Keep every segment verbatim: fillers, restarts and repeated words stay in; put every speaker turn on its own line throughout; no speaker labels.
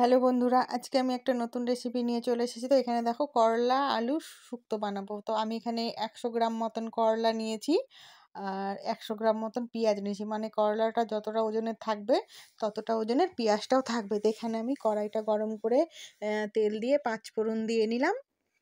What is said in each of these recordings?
Hello বন্ধুরা, আজকে আমি একটা নতুন রেসিপি নিয়ে চলে এসেছি। তো এখানে দেখো করলা আলু শুক্তো বানাবো। তো আমি এখানে একশো গ্রাম মতন করলা নিয়েছি আর একশো গ্রাম মতন পেঁয়াজ নিয়েছি। মানে করলাটা যতটা ওজনের থাকবে ততটা ওজনের পেঁয়াজটাও থাকবে। তো এখানে আমি কড়াইটা গরম করে তেল দিয়ে পাঁচ ফোড়ন দিয়ে নিলাম।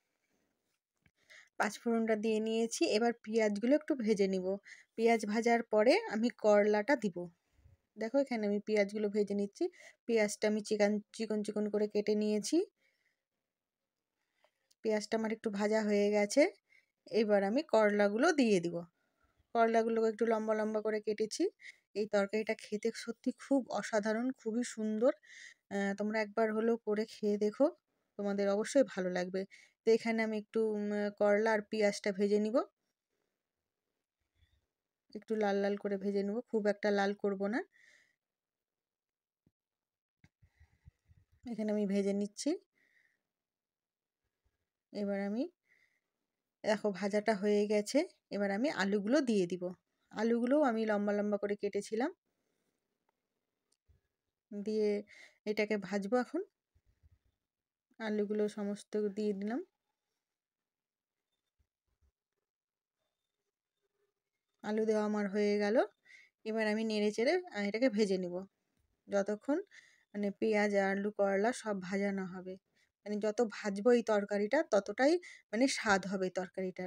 পাঁচ ফোড়নটা দিয়ে নিয়েছি। এবার পেঁয়াজগুলো একটু ভেজে নিব। পেঁয়াজ ভাজার পরে আমি করলাটা দিব। দেখো এখানে আমি পেঁয়াজগুলো ভেজে নিচ্ছি। পেঁয়াজটা আমি চিকন চিকন চিকন করে কেটে নিয়েছি। পেঁয়াজটা আমার একটু ভাজা হয়ে গেছে। এবার আমি করলাগুলো দিয়ে দিব। করলাগুলোকে একটু লম্বা লম্বা করে কেটেছি। এই তরকারিটা খেতে সত্যি খুব অসাধারণ, খুবই সুন্দর। তোমরা একবার হলেও করে খেয়ে দেখো, তোমাদের অবশ্যই ভালো লাগবে। তো এখানে আমি একটু করলা আর পেঁয়াজটা ভেজে নিব। একটু লাল লাল করে ভেজে নেব, খুব একটা লাল করব না। এখানে আমি ভেজে নিচ্ছি। এবার আমি দেখো ভাজাটা হয়ে গেছে। এবার আমি আলুগুলো দিয়ে দিব। আলুগুলোও আমি লম্বা লম্বা করে কেটেছিলাম। দিয়ে এটাকে ভাজবো এখন। আলুগুলো সমস্ত দিয়ে দিলাম। আলু দেওয়া আমার হয়ে গেল। এবার আমি নেড়ে চেড়ে এটাকে ভেজে নিব যতক্ষণ মানে পেঁয়াজ আলু করলা সব ভাজা না হবে। মানে যত ভাজবো এই তরকারিটা ততটাই মানে স্বাদ হবে তরকারিটার।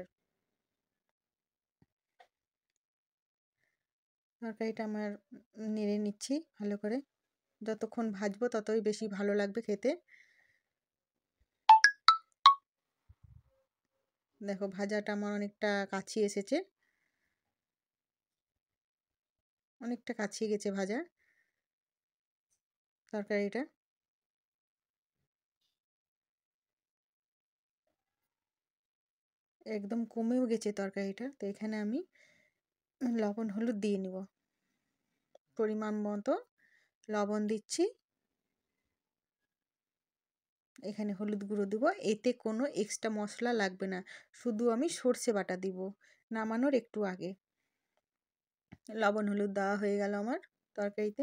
তরকারিটা আমার নেড়ে নিচ্ছি ভালো করে। যতক্ষণ ভাজবো ততই বেশি ভালো লাগবে খেতে। দেখো ভাজাটা আমার অনেকটা কাছে এসেছে, অনেকটা কাছে গেছে ভাজা তরকারিটা। একদম কমেও গেছে তরকারিটা। তো এখানে আমি লবণ হলুদ দিয়ে নিব। পরিমাণ মতো লবণ দিচ্ছি। এখানে হলুদ গুঁড়ো দিব। এতে কোনো এক্সট্রা মশলা লাগবে না, শুধু আমি সর্ষে বাটা দিব নামানোর একটু আগে। লবণ হলুদ দেওয়া হয়ে গেল আমার তরকারিতে।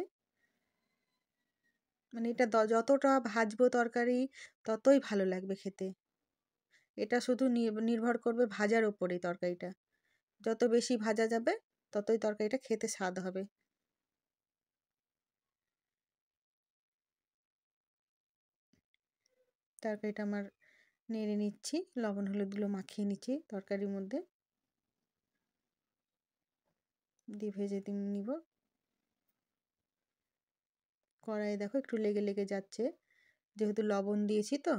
মানে এটা যতটা ভাজবো তরকারি ততই ভালো লাগবে খেতে। এটা শুধু নির্ভর করবে ভাজার ওপরেই। তরকারিটা যত বেশি ভাজা যাবে ততই তরকারিটা খেতে স্বাদ হবে। তরকারিটা আমার নেড়ে নিচ্ছি, লবণ হলুদগুলো মাখিয়ে নিচ্ছি তরকারির মধ্যে দিয়ে ভেজে নিব। কড়াইয়ে দেখো একটু লেগে লেগে যাচ্ছে, যেহেতু লবণ দিয়েছি তো।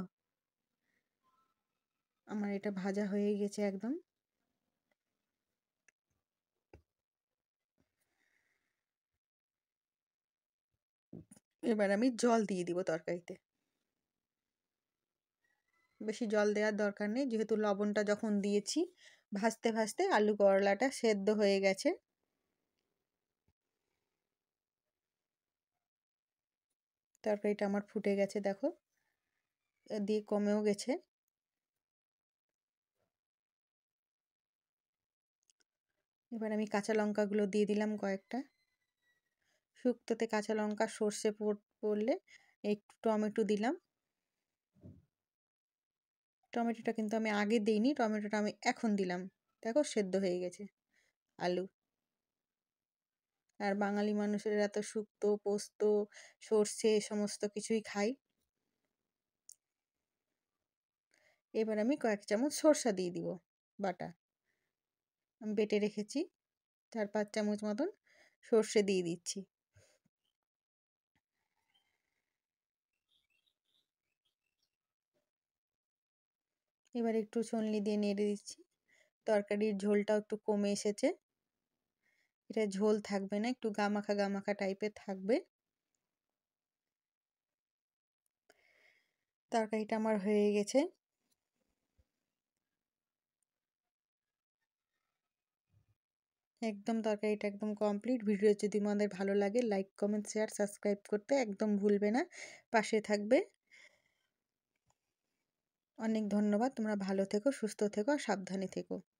আমার এটা ভাজা হয়ে গেছে একদম। এবার আমি জল দিয়ে দিব তরকারিতে। বেশি জল দেওয়ার দরকার নেই, যেহেতু লবণটা যখন দিয়েছি ভাজতে ভাজতে আলু করলাটা সেদ্ধ হয়ে গেছে। তরকারিটা আমার ফুটে গেছে দেখো, দিয়ে কমেও গেছে। এবার আমি কাঁচা লঙ্কাগুলো দিয়ে দিলাম কয়েকটা। শুক্তোতে কাঁচা লঙ্কা সর্ষে পড়লে একটু টমেটো দিলাম। টমেটোটা কিন্তু আমি আগে দিইনি, টমেটোটা আমি এখন দিলাম। দেখো সেদ্ধ হয়ে গেছে আলু। আর বাঙালি মানুষেরা তো শুক্তো পোস্ত সর্ষে সমস্ত কিছুই খাই। এবার আমি কয়েক চামচ সরষা দিয়ে দিব বাটা। আমি বেটে রেখেছি চার পাঁচ চামচ মতন সর্ষে দিয়ে দিচ্ছি। এবার একটু ছলনি দিয়ে নেড়ে দিচ্ছি। তরকারির ঝোলটাও একটু কমে এসেছে। এটা ঝোল থাকবে না, একটু গামাখা গামাখা টাইপের থাকবে। তরকারিটা আমার হয়ে গেছে। একদম তরকারিটা একদম কমপ্লিট। ভিডিও যদি তোমাদের ভালো লাগে লাইক কমেন্ট শেয়ার সাবস্ক্রাইব করতে একদম ভুলবে না, পাশে থাকবে। অনেক ধন্যবাদ। তোমরা ভালো থেকো, সুস্থ থেকো আর সাবধানে থেকো।